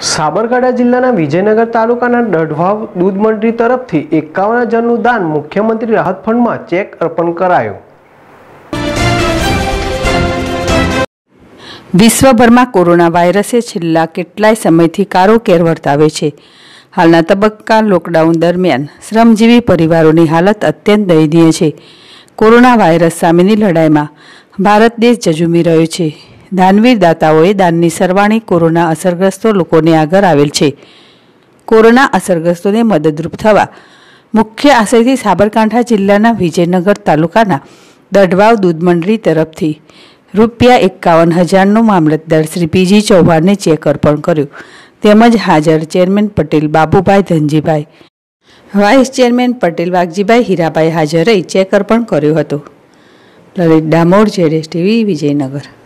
સાબરકાંઠા જિલ્લાના વિજયનગર તાલુકાના દઢવાવ દૂધ મંડળી તરફથી 51,000નું દાન મુખ્યમંત્રી રાહત ફંડમાં ચેક અર્પણ કરાયો। વિશ્વભરમાં કોરોના વાયરસે છેલ્લા કેટલાય સમયથી કારો કેર વર્તાવે છે। હાલના તબક્કા લોકડાઉન દરમિયાન શ્રમજીવી પરિવારોની હાલત અત્યંત દયનીય છે। કોરોના વાયરસ સામેની લડાઈમાં ભારત દેશ ઝઝૂમી રહ્યો છે। દાનવીર દાતાઓએ દાનની સરવાણી કોરોના અસરગ્રસ્તો લોકોને આગળ આવેલ છે। કોરોના અસરગ્રસ્તોને મદદરૂપ થવા મુખ્ય આશયથી સાબરકાંઠા જિલ્લાના વિજયનગર તાલુકાના દઢવાવ દૂધ મંડળી તરફથી ₹51,000નું મામલતદાર શ્રી પીજી ચૌહાણને ચેક અર્પણ કર્યું। તેમજ હાજર chairman Patel Babubhai Dhanjibhai, vice chairman Patel Vaghjibhai Hirabhai હાજર રહી ચેક અર્પણ કર્યો હતો। લલિત ડામોર, ZSTV, વિજયનગર।